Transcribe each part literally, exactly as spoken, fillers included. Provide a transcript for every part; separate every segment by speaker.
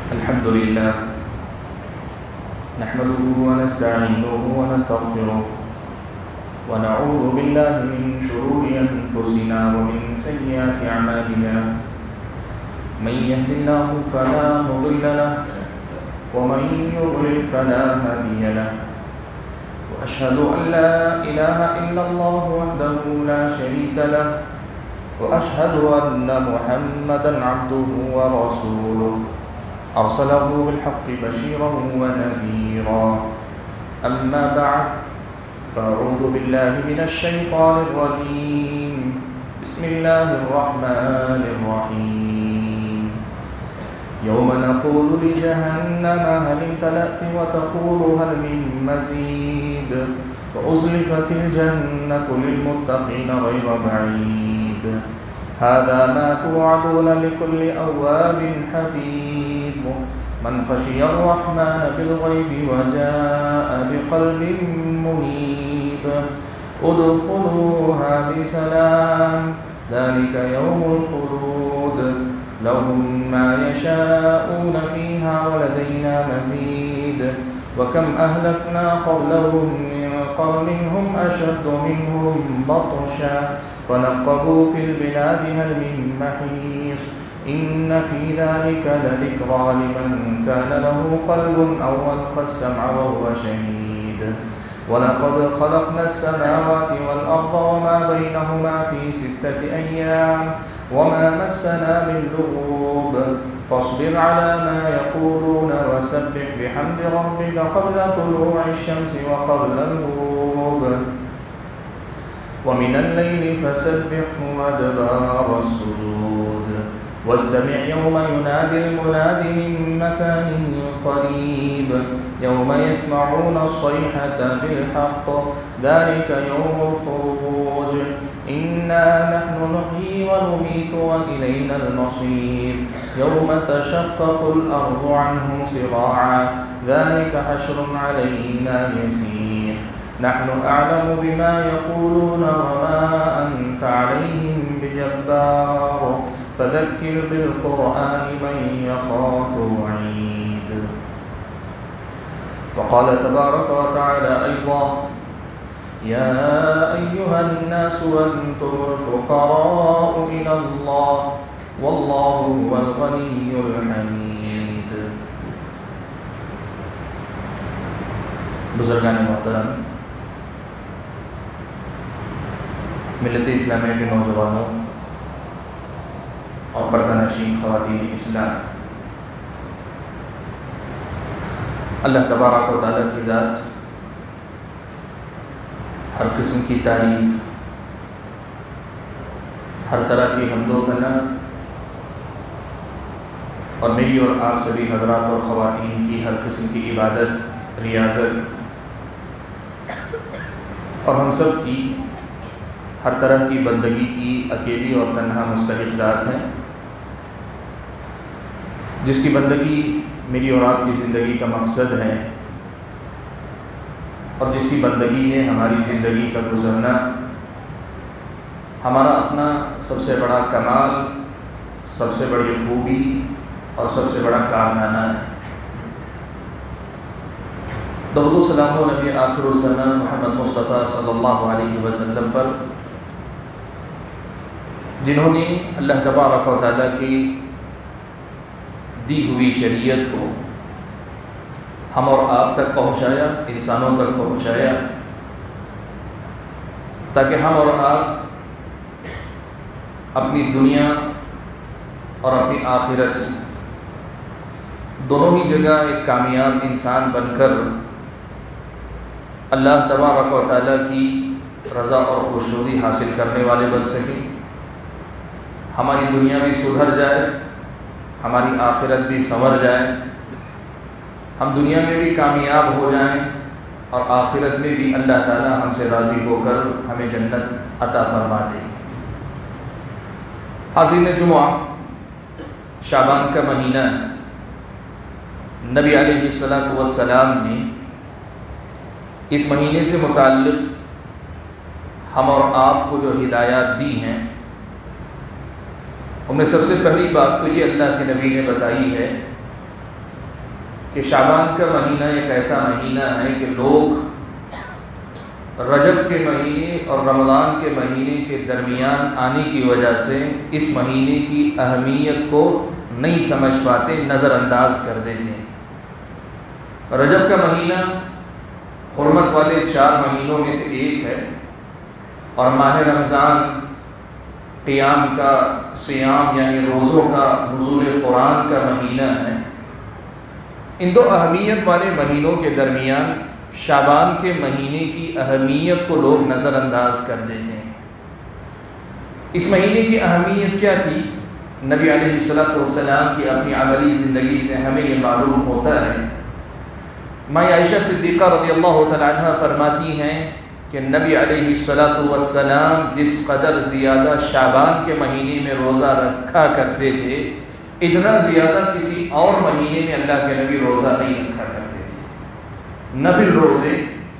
Speaker 1: الحمد لله نحمده ونستعينه ونستغفره ونعوذ بالله من شرور أنفسنا ومن سيئات أعمالنا من يهد الله فلا مضل له ومن يضلل فلا هادي له وأشهد أن لا إله إلا الله وحده لا شريك له وأشهد أن محمدا عبده ورسوله أرسله بالحق بشيرا ونذيرا أما بعد فأعوذ بالله من الشيطان الرجيم بسم الله الرحمن الرحيم يوم نقول لجهنم هل امتلأت وتقول هل من مزيد وأزلفت الجنة للمتقين غير بعيد هذا ما توعدون لكل أواب حفيظ من خشي الرحمن بالغيب وجاء بقلب منيب ادخلوها بسلام ذلك يوم الخلود لهم ما يشاءون فيها ولدينا مزيد وكم أهلكنا قبلهم من قرن هم أشد منهم بطشا فنقبوا في البلاد هل من محيص إن في ذلك لذكرى لمن كان له قلب أو ألقى السمع وهو شهيد ولقد خلقنا السماوات والأرض وما بينهما في ستة أيام وما مسنا من لغوب فاصبر على ما يقولون وسبح بحمد ربك قبل طلوع الشمس وقبل الغروب ومن الليل فسبحه وأدبار السجود واستمع يوم ينادي المناد من مكان قريب يوم يسمعون الصيحة بالحق ذلك يوم الخروج إنا نحن نحيي ونميت وإلينا المصير يوم تشقق الأرض عنهم سراعا ذلك حشر علينا يسير نحن أعلم بما يقولون وما أنت عليهم بجبار فذكر بالقرآن من يخاف وعيد وقال تبارك وتعالى أيضا يا أيها الناس أنتم الفقراء إلى الله والله هو الغني الحميد بزرگان محترم ملت اسلامیہ کے نوجوانوں اور پردہ نشین خواتین اسلام، اللہ تبارک و تعالیٰ کی ذات ہر قسم کی تعریف، ہر طرح کی حمد و ثنا اور میری اور آپ سبھی حضرات اور خواتین کی ہر قسم کی عبادت، ریاضت اور ہم سب کی ہر طرح کی بندگی کی اکیلی اور تنہا مستحق ذات ہیں، جس کی بندگی میری اور آپ کی زندگی کا مقصد ہے اور جس کی بندگی میں ہماری زندگی کا گزرنا ہمارا اپنا سب سے بڑا کمال، سب سے بڑی خوبی اور سب سے بڑا کارنامہ ہے۔ درود و سلام و نبی آخر الزمان محمد مصطفیٰ صلی اللہ علیہ وسلم پر، جنہوں نے اللہ تبارک و تعالیٰ کی دی ہوئی شریعت کو ہم اور آپ تک پہنچایا، انسانوں تک پہنچایا، تاکہ ہم اور آپ اپنی دنیا اور اپنی آخرت دونوں ہی جگہ ایک کامیاب انسان بن کر اللہ تبارک و تعالیٰ کی رضا اور خوشنودی حاصل کرنے والے بن سکیں، ہماری دنیا بھی سدھر جائے، ہماری آخرت بھی سنور جائے، ہم دنیا میں بھی کامیاب ہو جائیں اور آخرت میں بھی اللہ تعالیٰ ہم سے راضی ہو کر ہمیں جنت عطا فرما دے۔ حاضرین جمعہ، شعبان کا مہینہ، نبی علیہ الصلاۃ والسلام نے اس مہینے سے متعلق ہم اور آپ کو جو ہدایات دی ہیں ان میں سب سے پہلی بات تو یہ اللہ کے نبی نے بتائی ہے کہ شعبان کا مہینہ ایک ایسا مہینہ ہے کہ لوگ رجب کے مہینے اور رمضان کے مہینے کے درمیان آنے کی وجہ سے اس مہینے کی اہمیت کو نہیں سمجھ پاتے، نظر انداز کر دیتے ہیں۔ رجب کا مہینہ حرمت والے چار مہینوں میں سے ایک ہے، اور ماہ رمضان قیام کا، صیام یعنی روزوں کا، نزول قرآن کا مہینہ ہے۔ ان دو اہمیت والے مہینوں کے درمیان شعبان کے مہینے کی اہمیت کو لوگ نظر انداز کر دیتے ہیں۔ اس مہینے کی اہمیت کیا تھی؟ نبی علیہ الصلوۃ والسلام کی اپنی عملی زندگی سے ہمیں یہ معلوم ہوتا ہے۔ ماں عائشہ صدیقہ رضی اللہ تعالیٰ عنہ فرماتی ہیں کہ نبی علیہ الصلوۃ والسلام جس قدر زیادہ شعبان کے مہینے میں روزہ رکھا کرتے تھے، اتنا زیادہ کسی اور مہینے میں اللہ کے نبی روزہ نہیں رکھا کرتے تھے۔ نفل روزے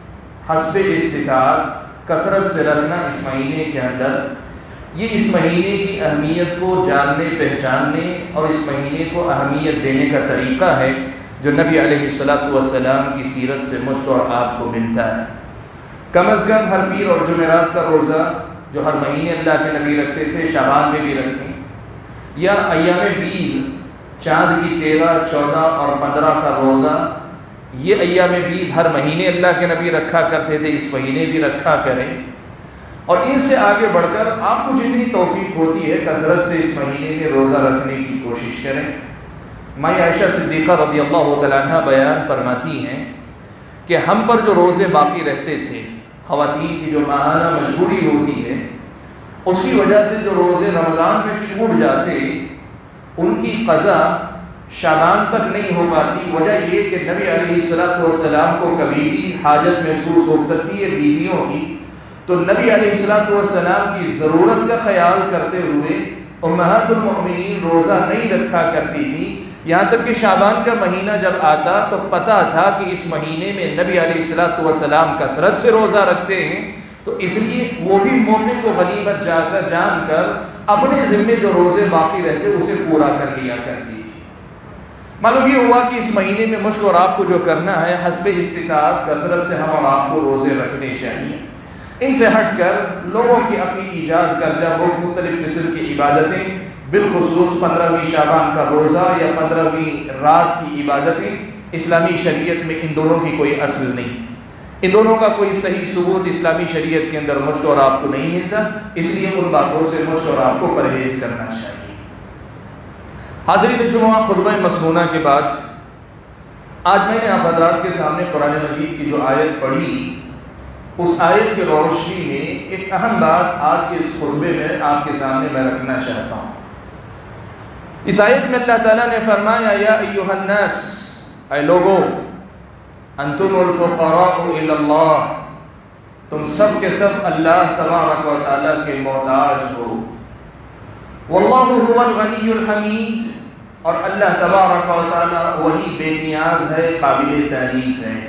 Speaker 1: حسب استطاعت کثرت سے رکھنا اس مہینے کے اندر، یہ اس مہینے کی اہمیت کو جاننے، پہچاننے اور اس مہینے کو اہمیت دینے کا طریقہ ہے جو نبی علیہ الصلوۃ والسلام کی سیرت سے مجھ کو اور آپ کو ملتا ہے۔ کم از کم ہر پیر اور جمعرات کا روزہ جو ہر مہینے اللہ کے نبی رکھتے تھے، شعبان میں بھی رکھیں، یا ایام بیض چاند کی تیرہ، چودہ اور پندرہ کا روزہ، یہ ایام بیض ہر مہینے اللہ کے نبی رکھا کرتے تھے، اس مہینے بھی رکھا کریں۔ اور ان سے آگے بڑھ کر آپ کو جتنی توفیق ہوتی ہے کثرت سے اس مہینے میں روزہ رکھنے کی کوشش کریں۔ ماں عائشہ صدیقہ رضی اللہ تعالیٰ عنہ بیان فرماتی ہیں کہ ہم پر جو روزے باقی رہتے تھے، خواتین کی جو ماہانہ مجبوری ہوتی ہے، اس کی وجہ سے جو روزے رمضان میں چھوٹ جاتے، ان کی قضا شعبان تک نہیں ہو پاتی۔ وجہ یہ کہ نبی علیہ الصلوۃ والسلام کو کبھی بھی حاجت محسوس ہو سکتی ہے بیویوں کی، تو نبی علیہ الصلوۃ والسلام کی ضرورت کا خیال کرتے ہوئے امہات المؤمنین روزہ نہیں رکھا کرتی تھی، یہاں تک کہ شعبان کا مہینہ جب آتا تو پتہ تھا کہ اس مہینے میں نبی علیہ الصلوۃ والسلام کثرت سے روزہ رکھتے ہیں، تو اس لیے وہ بھی موقع کو غنیمت جا کر جان کر اپنے ذمے جو روزے باقی رہتے اسے پورا کر لیا کرتی تھی۔ معلوم یہ ہوا کہ اس مہینے میں مجھ کو اور آپ کو جو کرنا ہے، حسب استطاعت کثرت سے ہم اور آپ کو روزے رکھنے چاہیے۔ ان سے ہٹ کر لوگوں کی اپنی ایجاد کردہ مختلف قسم کی عبادتیں، بالخصوص پندرہویں شعبان کا روزہ یا پندرہویں رات کی عبادتیں، اسلامی شریعت میں ان دونوں کی کوئی اصل نہیں، ان دونوں کا کوئی صحیح ثبوت اسلامی شریعت کے اندر مجھ کو اور آپ کو نہیں ملتا، اس لیے ان باتوں سے مجھ کو اور آپ کو پرہیز کرنا چاہیے۔ حاضرین جمعہ، خطبہ مسنونہ کے بعد آج میں نے آپ حضرات کے سامنے قرآن مجید کی جو آیت پڑھی، اس آیت کی روشنی میں ایک اہم بات آج کے اس خطبے میں آپ کے سامنے میں رکھنا چاہتا ہوں۔ اس آیت میں اللہ تعالیٰ نے فرمایا، یا ایھا الناس، اے لوگو، انتم الفقراء الی اللہ، تم سب کے سب اللہ تبارک و تعالیٰ کے محتاج ہو، واللہ هو الغنی الحمید، اور اللہ تبارک و تعالیٰ وہی بے نیاز ہے، قابل تعریف ہے۔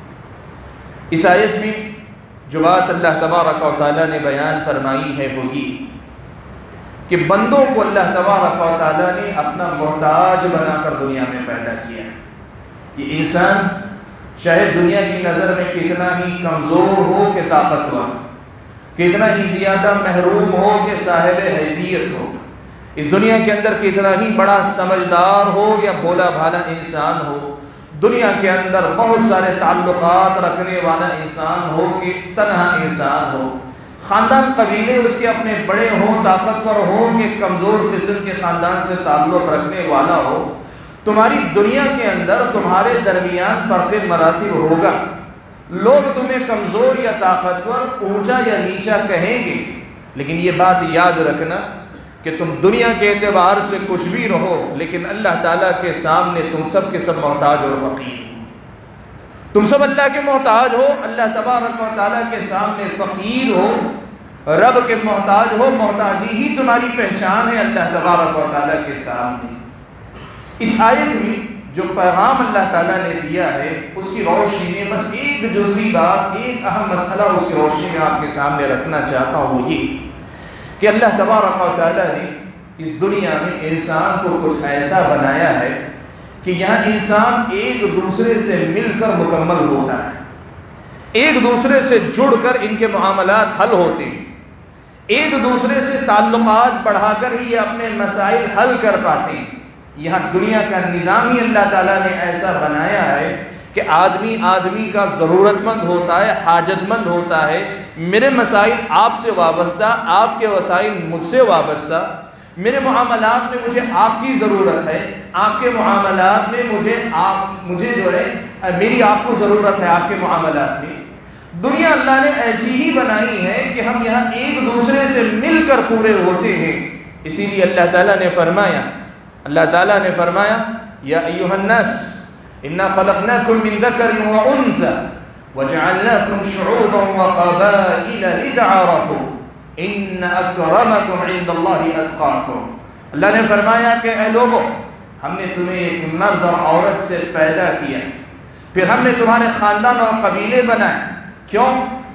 Speaker 1: اس آیت میں جو بات اللہ تبارک و تعالیٰ نے بیان فرمائی ہے وہ یہ کہ بندوں کو اللہ تبارک و تعالیٰ نے اپنا محتاج بنا کر دنیا میں پیدا کیا۔ یہ انسان چاہے دنیا کی نظر میں کتنا ہی کمزور ہو کہ طاقتور، کتنا ہی زیادہ محروم ہو کہ صاحب حیثیت ہو، اس دنیا کے اندر کتنا ہی بڑا سمجھدار ہو یا بھولا بھالا انسان ہو، دنیا کے اندر بہت سارے تعلقات رکھنے والا انسان ہو کہ تنہا انسان ہو، خاندان قبیلے اس کے اپنے بڑے ہوں، طاقتور ہوں کہ کمزور قسم کے خاندان سے تعلق رکھنے والا ہو، تمہاری دنیا کے اندر تمہارے درمیان فرق مراتب ہوگا، لوگ تمہیں کمزور یا طاقتور، اونچا یا نیچا کہیں گے، لیکن یہ بات یاد رکھنا کہ تم دنیا کے اعتبار سے کچھ بھی رہو، لیکن اللہ تعالیٰ کے سامنے تم سب کے سب محتاج اور فقیر ہو، تم سب اللہ کے محتاج ہو، اللہ تبارک و تعالیٰ کے سامنے فقیر ہو، رب کے محتاج ہو، محتاجی ہی تمہاری پہچان ہے اللہ تبارک و تعالیٰ کے سامنے۔ اس آیت میں جو پیغام اللہ تعالیٰ نے دیا ہے اس کی روشنی میں بس ایک جزوی بات، ایک اہم مسئلہ اس کی روشنی میں آپ کے سامنے رکھنا چاہتا ہوں، وہ یہ کہ اللہ تبارک و تعالیٰ نے اس دنیا میں انسان کو کچھ ایسا بنایا ہے کہ یہاں انسان ایک دوسرے سے مل کر مکمل ہوتا ہے، ایک دوسرے سے جڑ کر ان کے معاملات حل ہوتے ہیں، ایک دوسرے سے تعلقات بڑھا کر ہی یہ اپنے مسائل حل کر پاتے ہیں۔ یہاں دنیا کا نظام ہی اللہ تعالیٰ نے ایسا بنایا ہے کہ آدمی آدمی کا ضرورت مند ہوتا ہے، حاجت مند ہوتا ہے۔ میرے مسائل آپ سے وابستہ، آپ کے وسائل مجھ سے وابستہ، میرے معاملات میں مجھے آپ کی ضرورت ہے، آپ کے معاملات میں مجھے آپ مجھے جو ہے میری آپ کو ضرورت ہے آپ کے معاملات میں۔ دنیا اللہ نے ایسی ہی بنائی ہے کہ ہم یہاں ایک دوسرے سے مل کر پورے ہوتے ہیں۔ اسی لیے اللہ تعالیٰ نے فرمایا اللہ تعالیٰ نے فرمایا یا ایھا الناس انا خلقناکم من ذکر وانثی وجعلناکم شعوبا وقبائل لتعارفوا ان اکرمکم عند اللہ اتقاکم۔ اللہ نے فرمایا کہ اے لوگو، ہم نے تمہیں ایک مرد اور عورت سے پیدا کیا، پھر ہم نے تمہارے خاندان اور قبیلے بنائے۔ کیوں؟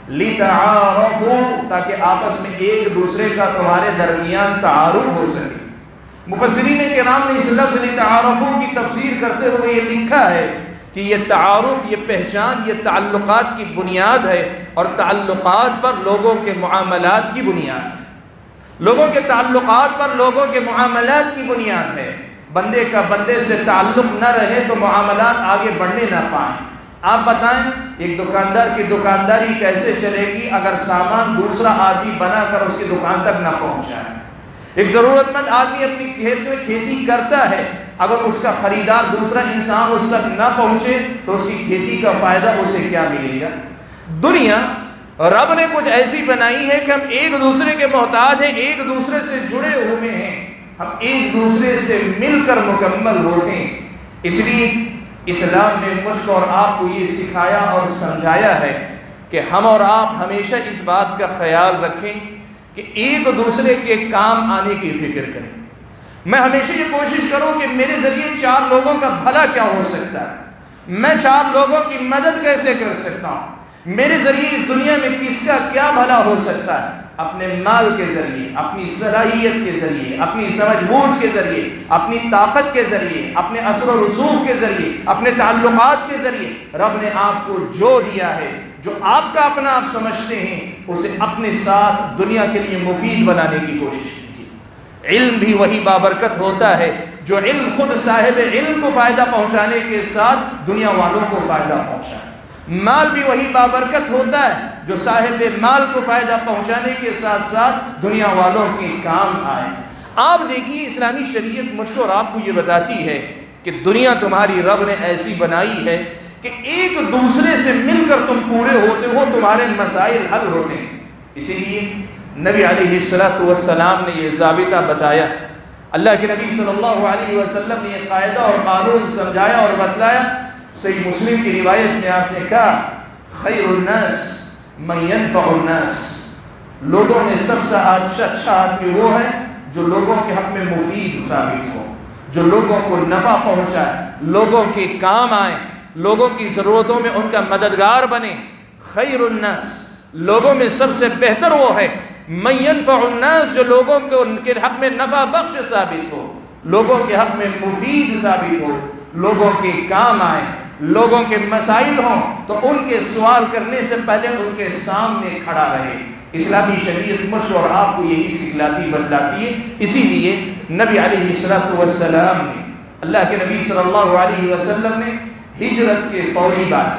Speaker 1: لتعارفوا، تاکہ آپس میں ایک دوسرے کا تمہارے درمیان تعارف ہو سکے۔ مفسرین کرام نے اس لفظ لتعارفوا کی تفسیر کرتے ہوئے یہ لکھا ہے کہ یہ تعارف، یہ پہچان، یہ تعلقات کی بنیاد ہے، اور تعلقات پر لوگوں کے معاملات کی بنیاد ہے۔ لوگوں کے تعلقات پر لوگوں کے معاملات کی بنیاد ہے۔ بندے کا بندے سے تعلق نہ رہے تو معاملات آگے بڑھنے نہ پائیں۔ آپ بتائیں ایک دکاندار کی دکانداری کیسے چلے گی اگر سامان دوسرا آدمی بنا کر اس کی دکان تک نہ پہنچائے؟ ایک ضرورت مند آدمی اپنی کھیت میں کھیتی کرتا ہے، اگر اس کا خریدار دوسرا انسان اس تک نہ پہنچے تو اس کی کھیتی کا فائدہ اسے کیا ملے گا؟ دنیا رب نے کچھ ایسی بنائی ہے کہ ہم ایک دوسرے کے محتاج ہیں، ایک دوسرے سے جڑے ہوئے ہیں، ہم ایک دوسرے سے مل کر مکمل ہوتے ہیں۔ اس لیے اسلام نے مجھ کو اور آپ کو یہ سکھایا اور سمجھایا ہے کہ ہم اور آپ ہمیشہ اس بات کا خیال رکھیں کہ ایک دوسرے کے کام آنے کی فکر کریں۔ میں ہمیشہ یہ کوشش کروں کہ میرے ذریعے چار لوگوں کا بھلا کیا ہو سکتا ہے، میں چار لوگوں کی مدد کیسے کر سکتا ہوں، میرے ذریعے اس دنیا میں کس کا کیا بھلا ہو سکتا ہے۔ اپنے مال کے ذریعے، اپنی صلاحیت کے ذریعے، اپنی سمجھ بوجھ کے ذریعے، اپنی طاقت کے ذریعے، اپنے اثر و رسوخ کے ذریعے، اپنے تعلقات کے ذریعے رب نے آپ کو جو دیا ہے، جو آپ کا اپنا آپ سمجھتے ہیں، اسے اپنے ساتھ دنیا کے لیے مفید بنانے کی کوشش کیجیے۔ علم بھی وہی بابرکت ہوتا ہے جو علم خود صاحب علم کو فائدہ پہنچانے کے ساتھ دنیا والوں کو فائدہ پہنچائے۔ مال بھی وہی بابرکت ہوتا ہے جو صاحب مال کو فائدہ پہنچانے کے ساتھ ساتھ دنیا والوں کے کام آئے۔ آپ دیکھیے اسلامی شریعت مجھ کو اور آپ کو یہ بتاتی ہے کہ دنیا تمہاری رب نے ایسی بنائی ہے کہ ایک دوسرے سے مل کر تم پورے ہوتے ہو، تمہارے مسائل حل ہوتے ہیں۔ اسی لیے نبی علیہ الصلوۃ والسلام نے یہ ضابطہ بتایا، اللہ کے نبی صلی اللہ علیہ وسلم نے یہ قاعدہ اور قانون سمجھایا اور بتلایا۔ صحیح مسلم کی روایت میں آپ نے کہا خیر الناس من ينفع الناس، لوگوں میں سب سے اچھا آدمی وہ ہے جو لوگوں کے حق میں مفید ثابت ہو، جو لوگوں کو نفع پہنچائے، لوگوں کے کام آئے، لوگوں کی ضرورتوں میں ان کا مددگار بنے۔ خیر الناس، لوگوں میں سب سے بہتر وہ ہے من ينفع الناس، جو لوگوں کو ان کے حق میں نفع بخش ثابت ہو، لوگوں کے حق میں مفید ثابت ہو، لوگوں کے کام آئے، لوگوں کے مسائل ہوں تو ان کے سوال کرنے سے پہلے ان کے سامنے کھڑا رہے۔ اسلامی شریعت مجھ کو اور آپ کو یہی سکھلاتی بتلاتی ہے۔ اسی لیے نبی علیہ الصلوۃ والسلام نے، اللہ کے نبی صلی اللہ علیہ وسلم نے ہجرت کے فوری بعد،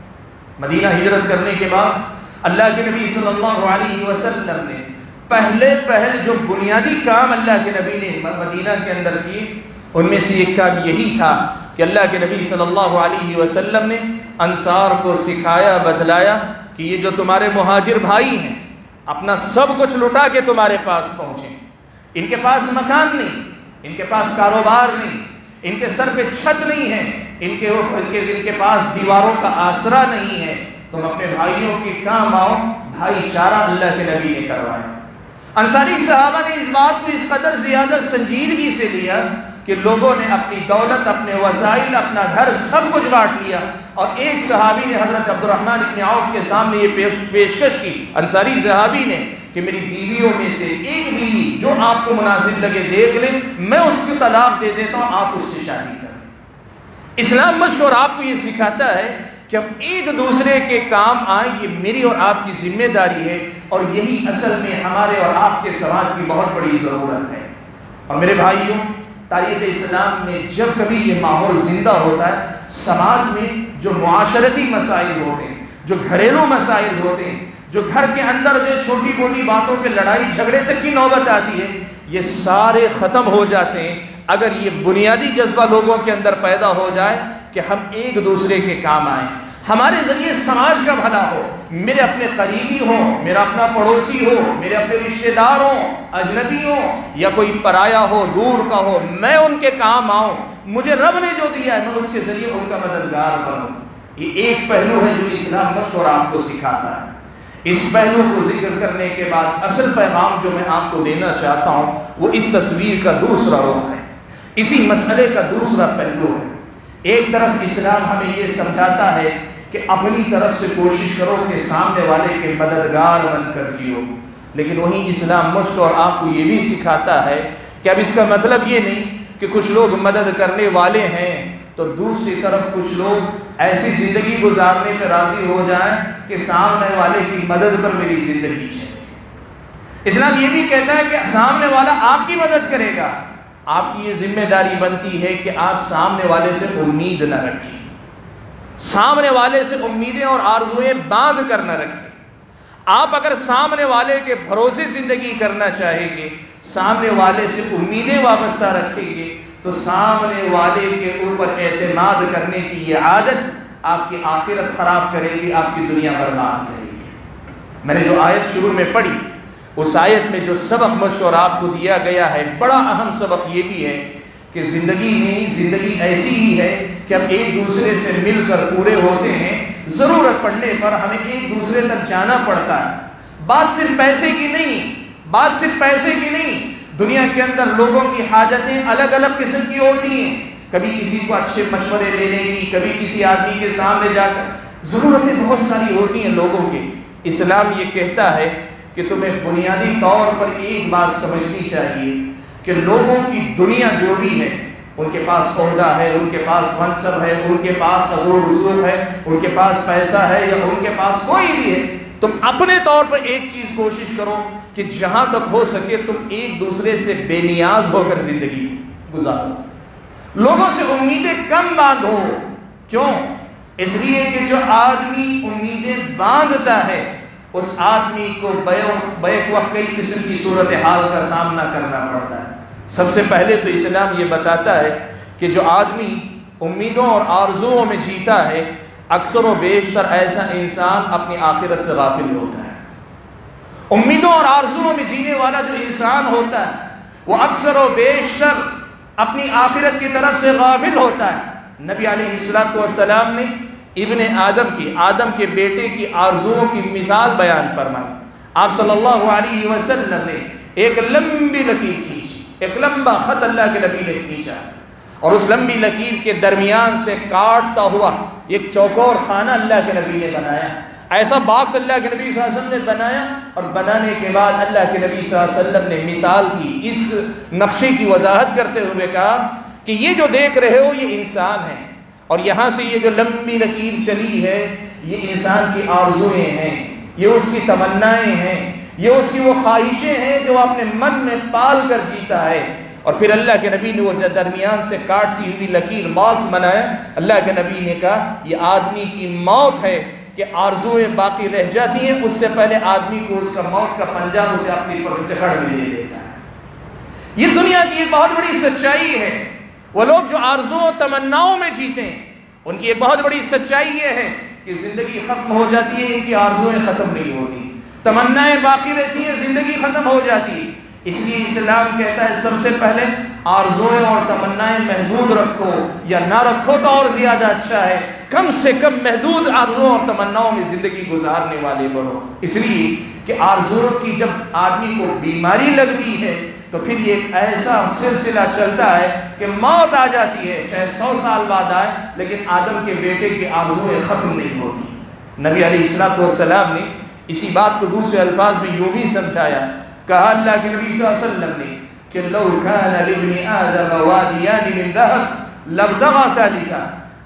Speaker 1: مدینہ ہجرت کرنے کے بعد اللہ کے نبی صلی اللہ علیہ وسلم نے پہلے پہل جو بنیادی کام اللہ کے نبی نے مدینہ کے اندر کیے، ان میں سے ایک کام یہی تھا کہ اللہ کے نبی صلی اللہ علیہ وسلم نے انصار کو سکھایا، بتلایا کہ یہ جو تمہارے مہاجر بھائی ہیں اپنا سب کچھ لٹا کے تمہارے پاس پہنچیں، ان کے پاس مکان نہیں، ان کے پاس کاروبار نہیں، ان کے سر پہ چھت نہیں ہے، ان کے ان کے ان کے پاس دیواروں کا آسرا نہیں ہے، تم اپنے بھائیوں کے کام آؤ۔ بھائی چارہ اللہ کے نبی نے کروایا۔ انصاری صحابہ نے اس بات کو اس قدر زیادہ سنجیدگی سے لیا کہ لوگوں نے اپنی دولت، اپنے وسائل، اپنا گھر سب کچھ بانٹ لیا، اور ایک صحابی نے حضرت عبد الرحمن بن عوف کے سامنے یہ پیش پیشکش کی، انصاری صحابی نے، کہ میری بیویوں میں سے ایک بیوی جو آپ کو مناسب لگے دیکھ لیں، میں اس کو طلاق دے دیتا ہوں، آپ اس سے شادی کریں۔ اسلام مجھ کو اور آپ کو یہ سکھاتا ہے کہ ہم ایک دوسرے کے کام آئیں، یہ میری اور آپ کی ذمہ داری ہے، اور یہی اصل میں ہمارے اور آپ کے سماج کی بہت بڑی ضرورت ہے۔ اور میرے بھائیوں، تاریخ اسلام میں جب کبھی یہ ماحول زندہ ہوتا ہے، سماج میں جو معاشرتی مسائل ہوتے ہیں، جو گھریلو مسائل ہوتے ہیں، جو گھر کے اندر جو چھوٹی موٹی باتوں پہ لڑائی جھگڑے تک کی نوبت آتی ہے، یہ سارے ختم ہو جاتے ہیں اگر یہ بنیادی جذبہ لوگوں کے اندر پیدا ہو جائے کہ ہم ایک دوسرے کے کام آئیں، ہمارے ذریعے سماج کا بھلا ہو، میرے اپنے قریبی ہوں، میرا اپنا پڑوسی ہو، میرے اپنے رشتہ دار ہوں، اجنبی ہوں، یا کوئی پرایا ہو، دور کا ہو، میں ان کے کام آؤں، مجھے رب نے جو دیا ہے میں اس کے ذریعے ان کا مددگار بنوں۔ یہ ایک پہلو ہے جو اسلام مجھ اور آپ کو سکھاتا ہے۔ اس پہلو کو ذکر کرنے کے بعد اصل پیغام جو میں آپ کو دینا چاہتا ہوں وہ اس تصویر کا دوسرا رخ ہے، اسی مسئلے کا دوسرا پہلو ہے۔ ایک طرف اسلام ہمیں یہ سمجھاتا ہے کہ اپنی طرف سے کوشش کرو کہ سامنے والے کے مددگار بن کر جیو، لیکن وہیں اسلام مجھ کو اور آپ کو یہ بھی سکھاتا ہے کہ اب اس کا مطلب یہ نہیں کہ کچھ لوگ مدد کرنے والے ہیں تو دوسری طرف کچھ لوگ ایسی زندگی گزارنے پہ راضی ہو جائیں کہ سامنے والے کی مدد پر میری زندگی چلے۔ اسلام یہ بھی کہتا ہے کہ سامنے والا آپ کی مدد کرے گا، آپ کی یہ ذمہ داری بنتی ہے کہ آپ سامنے والے سے امید نہ رکھیں، سامنے والے سے امیدیں اور آرزویں باندھ کر نہ رکھیں۔ آپ اگر سامنے والے کے بھروسے زندگی کرنا چاہیں گے، سامنے والے سے امیدیں وابستہ رکھیں گے، تو سامنے والے کے اوپر اعتماد کرنے کی یہ عادت آپ کی آخرت خراب کرے گی، آپ کی دنیا برباد کرے گی۔ میں نے جو آیت شروع میں پڑھی، اس آیت میں جو سبق مجھ کو اور آپ کو دیا گیا ہے، بڑا اہم سبق یہ بھی ہے کہ زندگی میں زندگی ایسی ہی ہے کہ ہم ایک دوسرے سے مل کر پورے ہوتے ہیں، ضرورت پڑنے پر ہمیں ایک دوسرے تک جانا پڑتا ہے۔ بات صرف پیسے کی نہیں، بات صرف پیسے کی نہیں، دنیا کے اندر لوگوں کی حاجتیں الگ الگ قسم کی ہوتی ہیں، کبھی کسی کو اچھے مشورے لینے کی، کبھی کسی آدمی کے سامنے جا کر، ضرورتیں بہت ساری ہوتی ہیں لوگوں کی۔ اسلام یہ کہتا ہے کہ تمہیں بنیادی طور پر ایک بات سمجھنی چاہیے کہ لوگوں کی دنیا جو بھی ہے، ان کے پاس عہدہ ہے، ان کے پاس منصب ہے، ان کے پاس حضور رسول ہے، ان کے پاس پیسہ ہے، یا ان کے پاس کوئی بھی ہے، تم اپنے طور پر ایک چیز کوشش کرو کہ جہاں تک ہو سکے تم ایک دوسرے سے بے نیاز ہو کر زندگی گزارو، لوگوں سے امیدیں کم باندھو۔ کیوں؟ اس لیے کہ جو آدمی امیدیں باندھتا ہے اس آدمی کو بیک وقت کئی قسم کی صورتحال کا سامنا کرنا پڑتا ہے۔ سب سے پہلے تو اسلام یہ بتاتا ہے کہ جو آدمی امیدوں اور آرزوؤں میں جیتا ہے، اکثر و بیشتر ایسا انسان اپنی آخرت سے غافل ہوتا ہے۔ امیدوں اور آرزوؤں میں جینے والا جو انسان ہوتا ہے وہ اکثر و بیشتر اپنی آخرت کی طرف سے غافل ہوتا ہے۔ نبی علیہ السلام نے ابن آدم کی، آدم کے بیٹے کی آرزوؤں کی مثال بیان فرمائی۔ آپ صلی اللہ علیہ وسلم نے ایک لمبی لکیر کھینچی، ایک لمبا خط اللہ کے نبی نے کھینچا، اور اس لمبی لکیر کے درمیان سے کاٹتا ہوا ایک چوکور خانہ اللہ کے نبی نے بنایا۔ ایسا باکس اللہ کے نبی صلی اللہ علیہ وسلم نے بنایا، اور بنانے کے بعد اللہ کے نبی صلی اللہ علیہ وسلم نے مثال کی، اس نقشے کی وضاحت کرتے ہوئے کہا کہ یہ جو دیکھ رہے ہو یہ انسان ہے، اور یہاں سے یہ جو لمبی لکیر چلی ہے یہ انسان کی آرزویں ہیں، یہ اس کی تمنائیں ہیں، یہ اس کی وہ خواہشیں ہیں جو اپنے من میں پال کر جیتا ہے۔ اور پھر اللہ کے نبی نے وہ درمیان سے کاٹتی ہوئی لکیر باکس بنایا۔ اللہ کے نبی نے کہا یہ آدمی کی موت ہے کہ آرزویں باقی رہ جاتی ہیں، اس سے پہلے آدمی کو اس کا موت کا پنجہ اسے اپنی پر جکڑ میں لے لیتا ہے۔ یہ دنیا کی ایک بہت بڑی سچائی ہے۔ وہ لوگ جو آرزوؤں تمناؤں میں جیتے ہیں ان کی ایک بہت بڑی سچائی یہ ہے کہ زندگی ختم ہو جاتی ہے، ان کی آرزویں ختم نہیں ہوتی، تمنائیں باقی رہتی ہیں، زندگی ختم ہو جاتی ہے۔ اس لیے اسلام کہتا ہے سب سے پہلے آرزویں اور تمنائیں محدود رکھو، یا نہ رکھو تو اور زیادہ اچھا ہے، کم سے کم محدود آرزوؤں اور تمناؤں میں زندگی گزارنے والے بنو۔ اس لیے کہ آرزوؤں کی جب آدمی کو بیماری لگتی ہے تو پھر یہ ایک ایسا سلسلہ چلتا ہے کہ موت آ جاتی ہے، چاہے سو سال بعد آئے، لیکن آدم کے بیٹے کی آرزویں ختم نہیں ہوتی۔ نبی علیہ الصلوۃ والسلام نے اسی بات کو دوسرے الفاظ میں یوں بھی سمجھایا، کہا اللہ کے نبی صلی اللہ علیہ وسلم نے کہ لو کان لابن آدم وادیان من ذهب لابتغى ثالثا،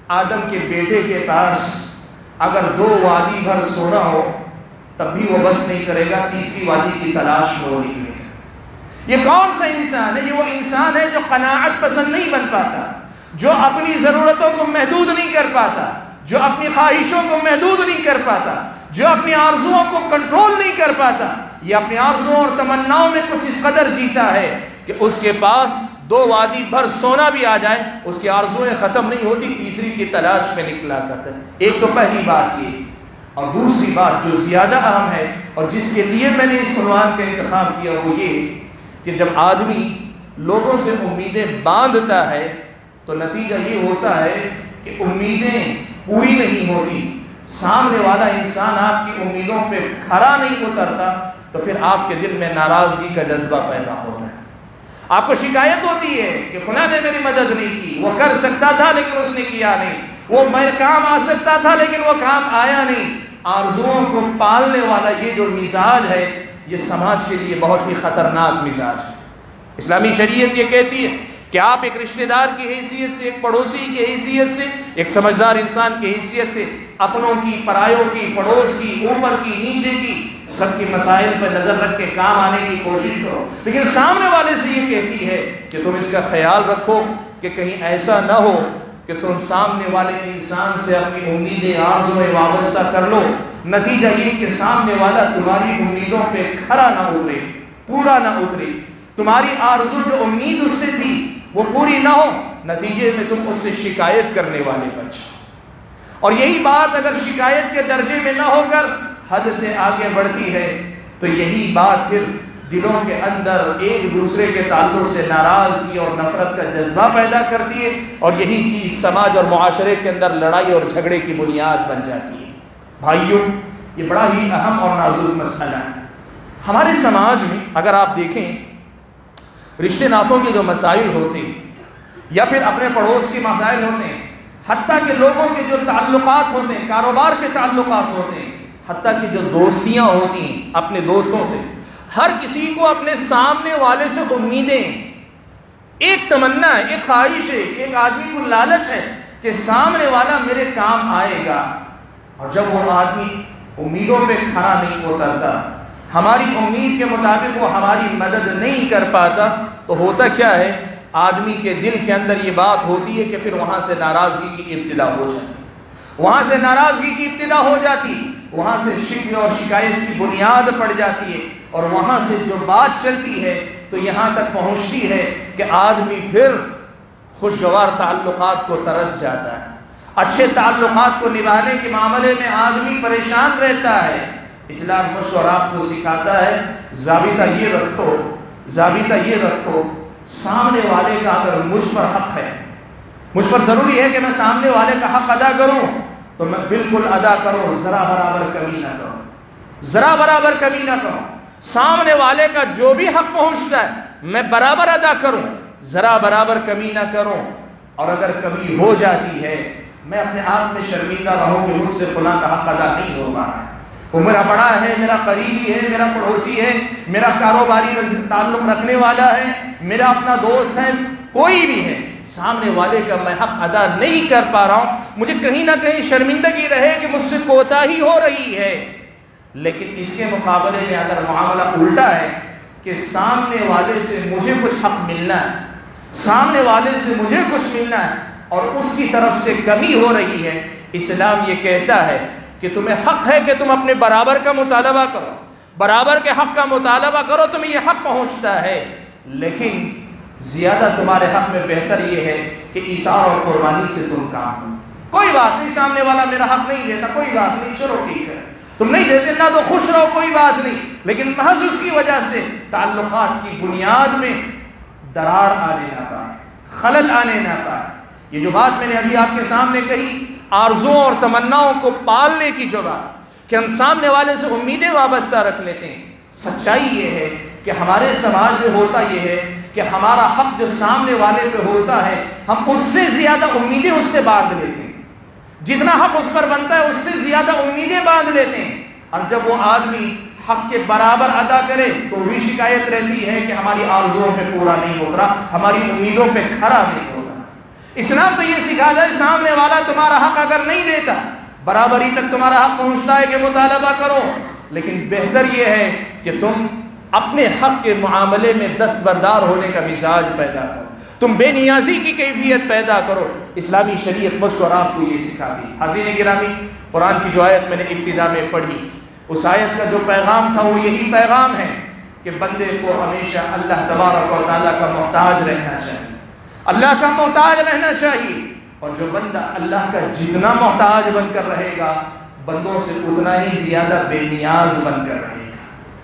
Speaker 1: آدم کے بیٹے کے پاس اگر دو وادی بھر سونا ہو تب بھی وہ بس نہیں کرے گا، تیسری وادی کی تلاش میں وہ نکلے گا۔ یہ کون سا انسان ہے؟ یہ وہ انسان ہے جو قناعت پسند نہیں بن پاتا، جو اپنی ضرورتوں کو محدود نہیں کر پاتا، جو اپنی خواہشوں کو محدود نہیں کر پاتا، جو اپنی آرزوؤں کو کنٹرول نہیں کر پاتا۔ یہ اپنی آرزوؤں اور تمناؤں میں کچھ اس قدر جیتا ہے کہ اس کے پاس دو وادی بھر سونا بھی آ جائے اس کی آرزویں ختم نہیں ہوتی، تیسری کی تلاش میں نکلا کرتا ہے۔ ایک تو پہلی بات یہ، اور دوسری بات جو زیادہ اہم ہے اور جس کے لیے میں نے اس عنوان کا انتخاب کیا وہ یہ کہ جب آدمی لوگوں سے امیدیں باندھتا ہے تو نتیجہ یہ ہوتا ہے کہ امیدیں پوری نہیں ہوتی، سامنے والا انسان آپ کی امیدوں پہ کھرا نہیں اترتا تو پھر آپ کے دل میں ناراضگی کا جذبہ پیدا ہوتا ہے، آپ کو شکایت ہوتی ہے کہ فلاں نے میری مدد نہیں کی، وہ کر سکتا تھا لیکن اس نے کیا نہیں، وہ میرے کام آ سکتا تھا لیکن وہ کام آیا نہیں۔ آرزوؤں کو پالنے والا یہ جو مزاج ہے یہ سماج کے لیے بہت ہی خطرناک مزاج ہے۔ اسلامی شریعت یہ کہتی ہے کہ آپ ایک رشتہ دار کی حیثیت سے، ایک پڑوسی کی حیثیت سے، ایک سمجھدار انسان کی حیثیت سے اپنوں کی، پرایوں کی، پڑوس کی، اوپر کی، نیچے کی، سب کے مسائل پر نظر رکھ کے کام آنے کی کوشش کرو، لیکن سامنے والے سے یہ کہتی ہے کہ تم اس کا خیال رکھو کہ کہیں ایسا نہ ہو کہ تم سامنے والے انسان سے اپنی امیدیں، آرزویں وابستہ کر لو، نتیجہ یہ کہ سامنے والا تمہاری امیدوں پہ کھرا نہ اترے، پورا نہ اترے، تمہاری آرزو جو امید اس سے تھی وہ پوری نہ ہو، نتیجے میں تم اس سے شکایت کرنے والے بن جاؤ۔ اور یہی بات اگر شکایت کے درجے میں نہ ہو کر حد سے آگے بڑھتی ہے تو یہی بات پھر دلوں کے اندر ایک دوسرے کے تعلق سے ناراضگی اور نفرت کا جذبہ پیدا کرتی ہے، اور یہی چیز سماج اور معاشرے کے اندر لڑائی اور جھگڑے کی بنیاد بن جاتی ہے۔ بھائیوں، یہ بڑا ہی اہم اور نازک مسئلہ ہے۔ ہمارے سماج میں اگر آپ دیکھیں رشتے ناتوں کے جو مسائل ہوتے ہیں یا پھر اپنے پڑوس کے مسائل ہوتے ہیں، حتیٰ کہ لوگوں کے جو تعلقات ہوتے ہیں، کاروبار کے تعلقات ہوتے ہیں، حتیٰ کہ جو دوستیاں ہوتی ہیں اپنے دوستوں سے، ہر کسی کو اپنے سامنے والے سے امیدیں، ایک تمنا ہے، ایک خواہش ہے، ایک آدمی کو لالچ ہے کہ سامنے والا میرے کام آئے گا، اور جب وہ آدمی امیدوں پہ کھڑا نہیں اترتا، ہماری امید کے مطابق وہ ہماری مدد نہیں کر پاتا تو ہوتا کیا ہے، آدمی کے دل کے اندر یہ بات ہوتی ہے کہ پھر وہاں سے ناراضگی کی ابتدا ہو جاتی ہے، وہاں سے ناراضگی کی ابتدا ہو جاتی، وہاں سے شکوے اور شکایت کی بنیاد پڑ جاتی ہے، اور وہاں سے جو بات چلتی ہے تو یہاں تک پہنچتی ہے کہ آدمی پھر خوشگوار تعلقات کو ترس جاتا ہے، اچھے تعلقات کو نبھانے کے معاملے میں آدمی پریشان رہتا ہے۔ اسلام مجھ کو اور آپ کو سکھاتا ہے ضابطہ یہ رکھو، ضابطہ یہ رکھو، سامنے والے کا اگر مجھ پر حق ہے، مجھ پر ضروری ہے کہ میں سامنے والے کا حق ادا کروں تو میں بالکل ادا کروں، ذرا برابر کمی نہ کروں، ذرا برابر کمی نہ کروں، سامنے والے کا جو بھی حق پہنچتا ہے میں برابر ادا کروں، ذرا برابر کمی نہ کروں، اور اگر کمی ہو جاتی ہے میں اپنے آپ میں شرمندہ رہوں کہ مجھ سے فلاں کا حق ادا نہیں ہو پا رہا ہے، وہ میرا بڑا ہے، میرا قریبی ہے، میرا پڑوسی ہے، میرا کاروباری تعلق رکھنے والا ہے، میرا اپنا دوست ہے، کوئی بھی ہے، سامنے والے کا میں حق ادا نہیں کر پا رہا ہوں، مجھے کہیں نہ کہیں شرمندگی رہے کہ مجھ سے کوتاہی ہو رہی ہے۔ لیکن اس کے مقابلے میں اگر معاملہ الٹا ہے کہ سامنے والے سے مجھے کچھ حق ملنا ہے، سامنے والے سے مجھے کچھ ملنا ہے اور اس کی طرف سے کمی ہو رہی ہے، اسلام یہ کہتا ہے کہ تمہیں حق ہے کہ تم اپنے برابر کا مطالبہ کرو، برابر کے حق کا مطالبہ کرو، تمہیں یہ حق پہنچتا ہے، لیکن زیادہ تمہارے حق میں بہتر یہ ہے کہ ایثار اور قربانی سے تم کام کرو۔ کوئی بات نہیں، سامنے والا میرا حق نہیں دیتا، کوئی بات نہیں، چلو ٹھیک ہے، تم نہیں دیتے نہ تو خوش رہو، کوئی بات نہیں، لیکن محض اس کی وجہ سے تعلقات کی بنیاد میں درار آنے نہ پائے، خلل آنے نہ پائے۔ یہ جو بات میں نے ابھی آپ کے سامنے کہی، آرزوؤں اور تمناؤں کو پالنے کی جو بات کہ ہم سامنے والے سے امیدیں وابستہ رکھ لیتے ہیں، سچائی یہ ہے کہ ہمارے سماج میں ہوتا یہ ہے کہ ہمارا حق جو سامنے والے پہ ہوتا ہے ہم اس سے زیادہ امیدیں اس سے باندھ لیتے ہیں، جتنا حق اس پر بنتا ہے اس سے زیادہ امیدیں باندھ لیتے ہیں، اور جب وہ آدمی حق کے برابر ادا کرے تو بھی شکایت رہتی ہے کہ ہماری آرزوؤں پہ پورا نہیں اترا، ہماری امیدوں پہ کھڑا نہیں ہوتا۔ اسلام تو یہ سکھاتا ہے سامنے والا تمہارا حق اگر نہیں دیتا، برابری تک تمہارا حق پہنچتا ہے کہ مطالبہ کرو، لیکن بہتر یہ ہے کہ تم اپنے حق کے معاملے میں دستبردار ہونے کا مزاج پیدا کرو، تم بے نیازی کی کیفیت پیدا کرو۔ اسلامی شریعت مجھ کو اور آپ کو یہ سکھاتی۔ حاضرین گرامی، قرآن کی جو آیت میں نے ابتدا میں پڑھی، اس آیت کا جو پیغام تھا وہ یہی پیغام ہے کہ بندے کو ہمیشہ اللہ تبارک و تعالیٰ کا محتاج رہنا چاہیے، اللہ کا محتاج رہنا چاہیے، اور جو بندہ اللہ کا جتنا محتاج بن کر رہے گا، بندوں سے اتنا ہی زیادہ بے نیاز بن کر رہے گا۔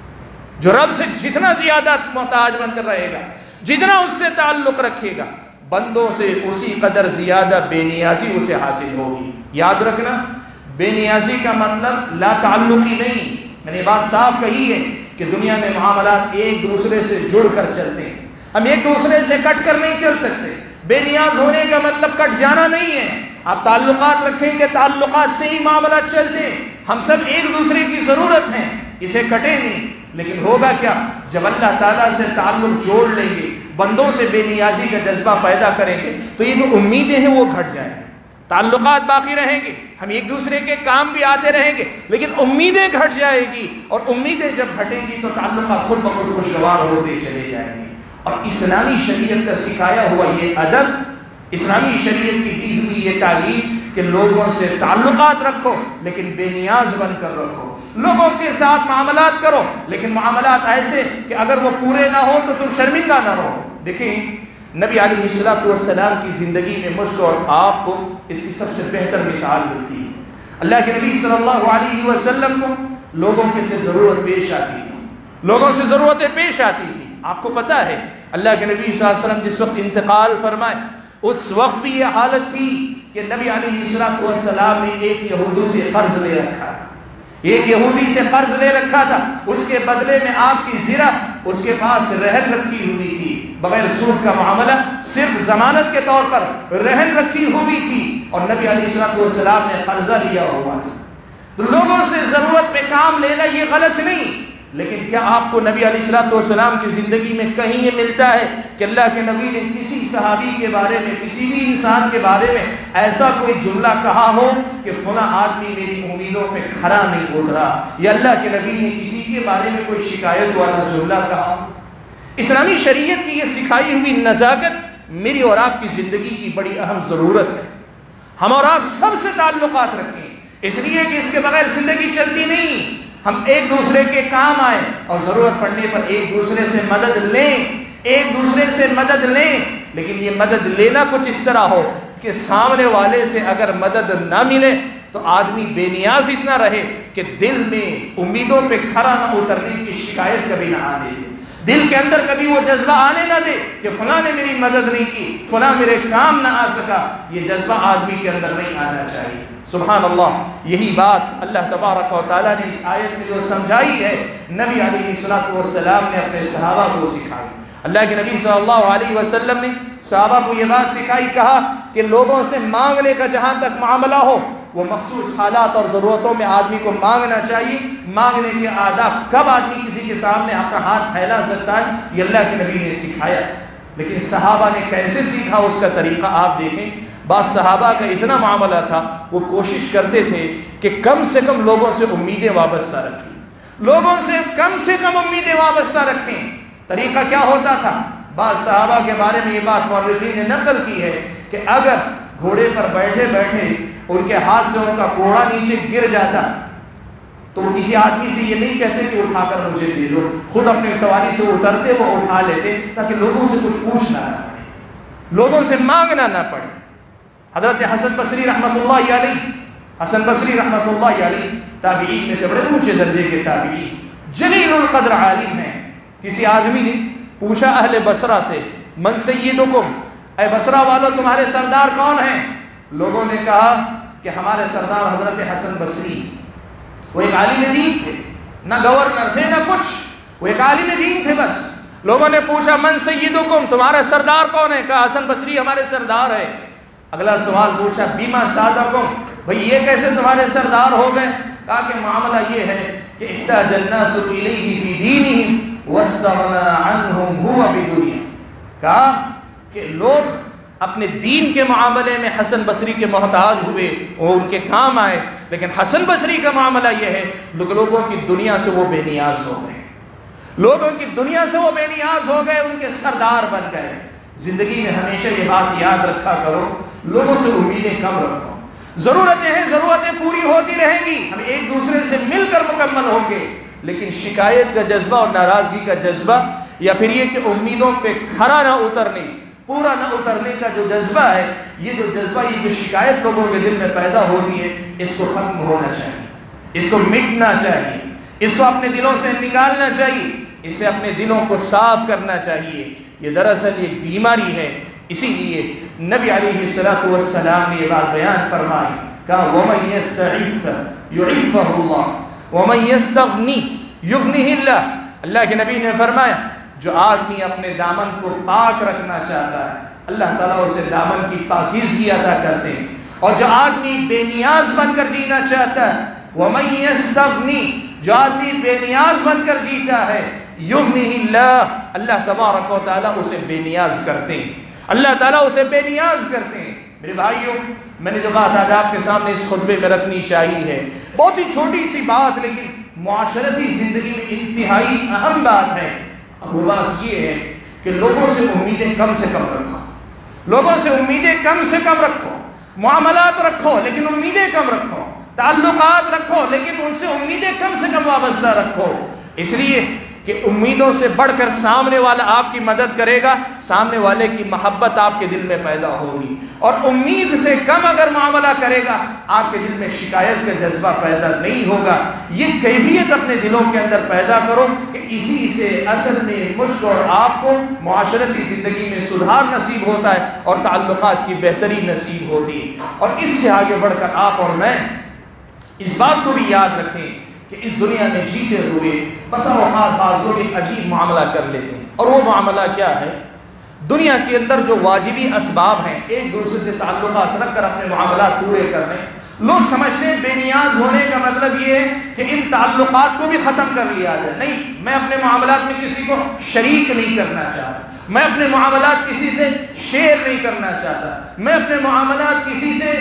Speaker 1: جو رب سے جتنا زیادہ محتاج بن کر رہے گا، جتنا اس سے تعلق رکھے گا، بندوں سے اسی قدر زیادہ بے نیازی اسے حاصل ہوگی۔ یاد رکھنا، بے نیازی کا مطلب لا تعلقی نہیں۔ میں نے بات صاف کہی ہے کہ دنیا میں معاملات ایک دوسرے سے جڑ کر چلتے ہیں، ہم ایک دوسرے سے کٹ کر نہیں چل سکتے۔ بے نیاز ہونے کا مطلب کٹ جانا نہیں ہے۔ آپ تعلقات رکھیں گے، تعلقات سے ہی معاملات چلتے ہیں۔ ہم سب ایک دوسرے کی ضرورت ہیں، اسے کٹیں نہیں۔ لیکن ہوگا کیا؟ جب اللہ تعالیٰ سے تعلق جوڑ لیں گے، بندوں سے بے نیازی کا جذبہ پیدا کریں گے، تو یہ جو امیدیں ہیں وہ گھٹ جائیں گے۔ تعلقات باقی رہیں گے، ہم ایک دوسرے کے کام بھی آتے رہیں گے، لیکن امیدیں گھٹ جائے گی، اور امیدیں جب گھٹیں گی تو تعلقات خود بخود خوشگوار ہوتے چلے جائیں گے۔ اور اسلامی شریعت کا سکھایا ہوا یہ ادب، اسلامی شریعت کی دی ہوئی یہ تعلیم کہ لوگوں سے تعلقات رکھو لیکن بے نیاز بن کر رکھو، لوگوں کے ساتھ معاملات کرو لیکن معاملات ایسے کہ اگر وہ پورے نہ ہو تو تم شرمندہ نہ رہو۔ دیکھیں، نبی علیہ الصلوۃ والسلام کی زندگی میں مجھ کو اور آپ کو اس کی سب سے بہتر مثال ملتی ہے۔ اللہ کے نبی صلی اللہ علیہ وسلم کو لوگوں کے سے ضرورت پیش آتی تھی، لوگوں سے ضرورتیں پیش آتی تھی۔ آپ کو پتہ ہے اللہ کے نبی صلی اللہ علیہ وسلم جس وقت انتقال فرمائے، اس وقت بھی یہ حالت تھی کہ نبی علیہ الصلوۃ والسلام نے ایک یہودی سے قرض لے رکھا تھا، ایک یہودی سے قرض لے رکھا تھا، اس کے بدلے میں آپ کی زرہ اس کے پاس رہن رکھی ہوئی تھی، بغیر سود کا معاملہ، صرف ضمانت کے طور پر رہن رکھی ہوئی تھی، اور نبی علیہ الصلوۃ والسلام نے قرضہ لیا ہوا تھا۔ تو لوگوں سے ضرورت پہ کام لینا یہ غلط نہیں، لیکن کیا آپ کو نبی علیہ الصلوۃ والسلام کی زندگی میں کہیں یہ ملتا ہے کہ اللہ کے نبی نے کسی صحابی کے بارے میں، کسی بھی انسان کے بارے میں ایسا کوئی جملہ کہا ہو کہ فلاں آدمی میری امیدوں پہ کھرا نہیں اترا، یا اللہ کے نبی نے کسی کے بارے میں کوئی شکایت والا جملہ کہا ہو؟ اسلامی شریعت کی یہ سکھائی ہوئی نزاکت میری اور آپ کی زندگی کی بڑی اہم ضرورت ہے۔ ہم اور آپ سب سے تعلقات رکھیں، اس لیے کہ اس کے بغیر زندگی چلتی نہیں۔ ہم ایک دوسرے کے کام آئیں اور ضرورت پڑنے پر ایک دوسرے سے مدد لیں، ایک دوسرے سے مدد لیں، لیکن یہ مدد لینا کچھ اس طرح ہو کہ سامنے والے سے اگر مدد نہ ملے تو آدمی بے نیاز اتنا رہے کہ دل میں امیدوں پہ کھرا نہ اترنے کی شکایت کبھی نہ آنے دے، دل کے اندر کبھی وہ جذبہ آنے نہ دے کہ فلاں نے میری مدد نہیں کی، فلاں میرے کام نہ آ سکا۔ یہ جذبہ آدمی کے اندر نہیں آنا چاہیے۔ سبحان اللہ، یہی بات اللہ تبارک و تعالیٰ نے اس آیت میں جو سمجھائی ہے، نبی علیہ الصلوۃ والسلام نے اپنے صحابہ کو سکھائی۔ اللہ کے نبی صلی اللہ علیہ وسلم نے صحابہ کو یہ بات سکھائی، کہا کہ لوگوں سے مانگنے کا جہاں تک معاملہ ہو، وہ مخصوص حالات اور ضرورتوں میں آدمی کو مانگنا چاہیے۔ مانگنے کے آداب، کب آدمی کسی کے سامنے اپنا ہاتھ پھیلا سکتا ہے، یہ اللہ کے نبی نے سکھایا۔ لیکن صحابہ نے کیسے سیکھا، اس کا طریقہ آپ دیکھیں۔ بعض صحابہ کا اتنا معاملہ تھا، وہ کوشش کرتے تھے کہ کم سے کم لوگوں سے امیدیں وابستہ رکھیں، لوگوں سے کم سے کم امیدیں وابستہ رکھیں۔ طریقہ کیا ہوتا تھا؟ بعض صحابہ کے بارے میں یہ بات مورخین نے نقل کی ہے کہ اگر گھوڑے پر بیٹھے بیٹھے ان کے ہاتھ سے ان کا گھوڑا نیچے گر جاتا تو وہ کسی آدمی سے یہ نہیں کہتے کہ اٹھا کر مجھے دے دو، خود اپنی سواری سے اترتے وہ اٹھا لیتے تاکہ لوگوں سے کچھ پوچھنا نہ پڑے، لوگوں سے مانگنا نہ پڑے۔ حضرت حسن بصری رحمۃ اللہ علیہ، حسن بصری رحمۃ اللہ علیہ تابعین میں سے بڑے اونچے درجے کے تابعین، جلیل القدر عالم ہیں۔ کسی آدمی نے پوچھا اہل بصرہ سے، من سیدکم، اے بصرہ والو تمہارے سردار کون ہیں؟ لوگوں نے کہا کہ ہمارے سردار حضرت حسن بصری، وہ ایک عالم دین تھے، نہ گورنر تھے نہ کچھ، وہ ایک عالم دین تھے بس۔ لوگوں نے پوچھا من سیدکم، تمہارا سردار کون ہے؟ کہا حسن بصری ہمارے سردار ہے۔ اگلا سوال پوچھا بیما سادکم، بھئی یہ کیسے تمہارے سردار ہو گئے؟ کہا کہ معاملہ یہ ہے کہ احتاج الناس الیہ فی دینہم واستغنى عنہم ہوا بدنیا، کہا کہ لوگ اپنے دین کے معاملے میں حسن بصری کے محتاج ہوئے، وہ ان کے کام آئے، لیکن حسن بصری کا معاملہ یہ ہے لوگوں کی دنیا سے وہ بے نیاز ہو گئے، لوگوں کی دنیا سے وہ بے نیاز ہو گئے، ان کے سردار بن گئے۔ زندگی میں ہمیشہ یہ بات یاد رکھا کرو، لوگوں سے امیدیں کم رکھو، ضرورتیں ہیں، ضرورتیں پوری ہوتی رہیں گی، ہم ایک دوسرے سے مل کر مکمل ہوں گے، لیکن شکایت کا جذبہ اور ناراضگی کا جذبہ، یا پھر یہ کہ امیدوں پہ کھرا نہ اترنے، پورا نہ اترنے کا جو جذبہ ہے، یہ جو جذبہ، یہ جو شکایت لوگوں کے دل میں پیدا ہوتی ہے، اس کو ختم ہونا چاہیے، اس کو مٹنا چاہیے، اس کو اپنے دلوں سے نکالنا چاہیے، اس سے اپنے دلوں کو صاف کرنا چاہیے۔ یہ دراصل ایک بیماری ہے، اسی لیے نبی علیہ الصلوۃ والسلام نے یہ بات بیان فرمائی، کہا وَمَن يَسْتَعِفَّ يُعِفَّهُ اللَّهُ وَمَن يَسْتَغْنِ يُغْنِهِ اللَّهُ۔ اللہ کے نبی نے فرمایا جو آدمی اپنے دامن کو پاک رکھنا چاہتا ہے، اللہ تعالیٰ اسے دامن کی پاکیزگی عطا کرتے ہیں، اور جو آدمی بے نیاز بن کر جینا چاہتا ہے، وَمَن يَسْتَغْنِ، جو آدمی بے نیاز بن کر جیتا ہے، یغنیہ اللہ، اللہ تبارک و تعالیٰ اسے بے نیاز کرتے ہیں، اللہ تعالیٰ اسے بے نیاز کرتے ہیں۔ میرے بھائیوں، میں نے جو بات آج آپ کے سامنے اس خطبے میں رکھنی چاہیے ہے، بہت ہی چھوٹی سی بات، لیکن معاشرتی زندگی میں انتہائی اہم بات ہے۔ اب وہ بات یہ ہے کہ لوگوں سے امیدیں کم سے کم رکھو، لوگوں سے امیدیں کم سے کم رکھو، معاملات رکھو لیکن امیدیں کم رکھو، تعلقات رکھو لیکن ان سے امیدیں کم سے کم وابستہ رکھو، اس لیے کہ امیدوں سے بڑھ کر سامنے والا آپ کی مدد کرے گا، سامنے والے کی محبت آپ کے دل میں پیدا ہوگی، اور امید سے کم اگر معاملہ کرے گا آپ کے دل میں شکایت کا جذبہ پیدا نہیں ہوگا۔ یہ کیفیت اپنے دلوں کے اندر پیدا کرو کہ اسی سے اصل میں مجھ کو اور آپ کو معاشرتی زندگی میں سدھار نصیب ہوتا ہے اور تعلقات کی بہتری نصیب ہوتی ہے۔ اور اس سے آگے بڑھ کر آپ اور میں اس بات کو بھی یاد رکھیں کہ اس دنیا میں جیتے ہوئے بسا اوقات بعض لوگ ایک عجیب معاملہ کر لیتے ہیں، اور وہ معاملہ کیا ہے؟ دنیا کے اندر جو واجبی اسباب ہیں، ایک دوسرے سے تعلقات رکھ کر اپنے معاملات پورے کر رہے ہیں۔ لوگ سمجھتے ہیں بے نیاز ہونے کا مطلب یہ ہے کہ ان تعلقات کو بھی ختم کر لیا جائے۔ نہیں، میں اپنے معاملات میں کسی کو شریک نہیں کرنا چاہتا، میں اپنے معاملات کسی سے شیئر نہیں کرنا چاہتا، میں اپنے معاملات کسی سے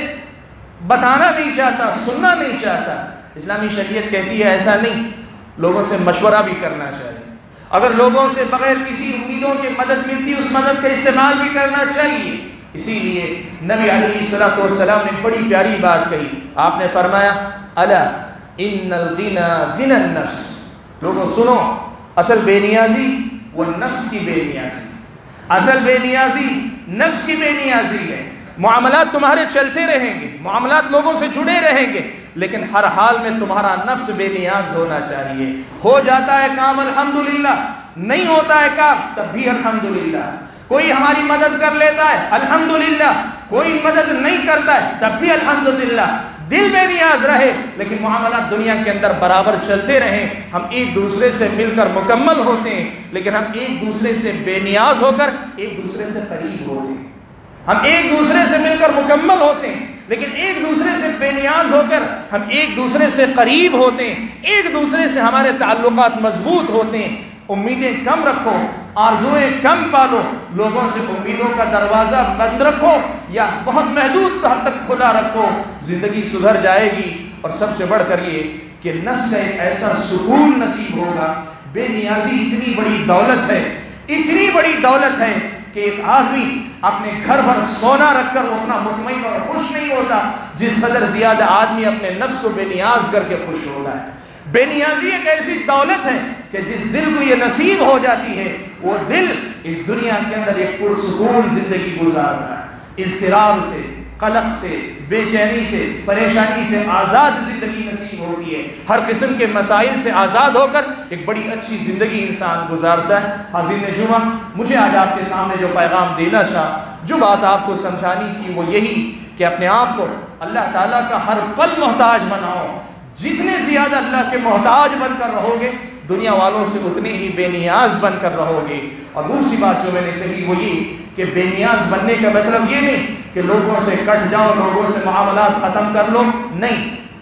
Speaker 1: بتانا نہیں چاہتا، سننا نہیں چاہتا۔ اسلامی شریعت کہتی ہے ایسا نہیں، لوگوں سے مشورہ بھی کرنا چاہیے، اگر لوگوں سے بغیر کسی امیدوں کے مدد ملتی اس مدد کا استعمال بھی کرنا چاہیے۔ اسی لیے نبی علیہ الصلوۃ والسلام نے بڑی پیاری بات کہی، آپ نے فرمایا الا ان الغنى غنى النفس، لوگوں سنو، اصل بے نیازی وہ نفس کی بے نیازی، اصل بے نیازی نفس کی بے نیازی ہے۔ معاملات تمہارے چلتے رہیں گے، معاملات لوگوں سے جڑے رہیں گے، لیکن ہر حال میں تمہارا نفس بے نیاز ہونا چاہیے۔ ہو جاتا ہے کام الحمدللہ، نہیں ہوتا ہے کام تب بھی الحمدللہ، کوئی ہماری مدد کر لیتا ہے الحمدللہ، کوئی مدد نہیں کرتا ہے تب بھی الحمدللہ۔ دل بے نیاز رہے لیکن معاملات دنیا کے اندر برابر چلتے رہیں، ہم ایک دوسرے سے مل کر مکمل ہوتے ہیں، لیکن ہم ایک دوسرے سے بے نیاز ہو کر ایک دوسرے سے قریب ہوتے ہیں، ہم ایک دوسرے سے مل کر مکمل ہوتے ہیں لیکن ایک دوسرے سے بے نیاز ہو کر ہم ایک دوسرے سے قریب ہوتے ہیں، ایک دوسرے سے ہمارے تعلقات مضبوط ہوتے ہیں۔ امیدیں کم رکھو، آرزویں کم پالو، لوگوں سے امیدوں کا دروازہ بند رکھو یا بہت محدود حد تک کھلا رکھو، زندگی سدھر جائے گی۔ اور سب سے بڑھ کر یہ کہ نفس کا ایک ایسا سکون نصیب ہوگا۔ بے نیازی اتنی بڑی دولت ہے، اتنی بڑی دولت ہے کہ ایک آدمی اپنے گھر بھر سونا رکھ کر اتنا مطمئن اور خوش نہیں ہوتا جس قدر زیادہ آدمی اپنے نفس کو بے نیاز کر کے خوش ہوتا ہے۔ بے نیازی ایک ایسی دولت ہے کہ جس دل کو یہ نصیب ہو جاتی ہے، وہ دل اس دنیا کے اندر ایک پرسکون زندگی گزارتا ہے، اضطراب سے، قلق سے، بے چینی سے، پریشانی سے آزاد زندگی نصیب ہوتی ہے، ہر قسم کے مسائل سے آزاد ہو کر ایک بڑی اچھی زندگی انسان گزارتا ہے۔ حاضرین جمعہ، مجھے آج آپ کے سامنے جو پیغام دینا چاہا، جو بات آپ کو سمجھانی تھی، وہ یہی کہ اپنے آپ کو اللہ تعالیٰ کا ہر پل محتاج بناؤ۔ جتنے زیادہ اللہ کے محتاج بن کر رہو گے، دنیا والوں سے اتنے ہی بے نیاز بن کر رہو گے۔ اور دوسری بات جو میں نے کہی وہ یہ کہ بے نیاز بننے کا مطلب یہ نہیں کہ لوگوں سے کٹ جاؤ، لوگوں سے معاملات ختم کر لو، نہیں،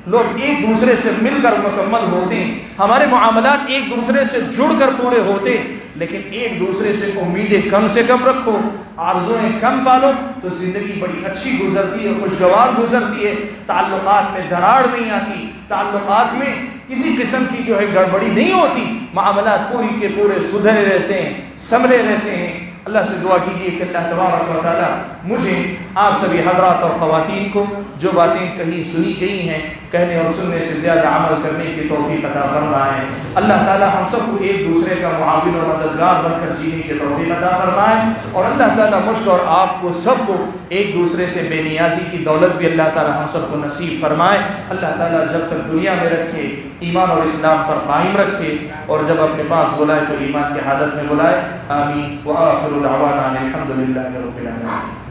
Speaker 1: لوگ ایک دوسرے سے مل کر مکمل ہوتے ہیں، ہمارے معاملات ایک دوسرے سے جڑ کر پورے ہوتے ہیں، لیکن ایک دوسرے سے امیدیں کم سے کم رکھو، آرزویں کم پالو تو زندگی بڑی اچھی گزرتی ہے، خوشگوار گزرتی ہے، تعلقات میں دراڑ نہیں آتی، تعلقات میں کسی قسم کی جو ہے گڑبڑی نہیں ہوتی، معاملات پوری کے پورے سدھرے رہتے ہیں، سنبھلے رہتے ہیں۔ اللہ سے دعا کیجیے کہ اللہ تبارک و تعالیٰ مجھے آپ سبھی حضرات اور خواتین کو جو باتیں کہیں سنی گئی ہیں کہنے اور سننے سے زیادہ عمل کرنے کی توفیق عطا فرمائے۔ اللہ تعالیٰ ہم سب کو ایک دوسرے کا معاون اور مددگار بن کر جینے کی توفیق عطا فرمائے، اور اللہ تعالیٰ مجھ کو اور آپ کو سب کو ایک دوسرے سے بے نیازی کی دولت بھی اللہ تعالیٰ ہم سب کو نصیب فرمائے۔ اللہ تعالیٰ جب تک دنیا میں رکھے ایمان اور اسلام پر قائم رکھے، اور جب اپنے پاس بلائے تو ایمان کی حالت میں بلائے۔ آمین۔ وآخر دعوانا الحمد للہ رب العالمین۔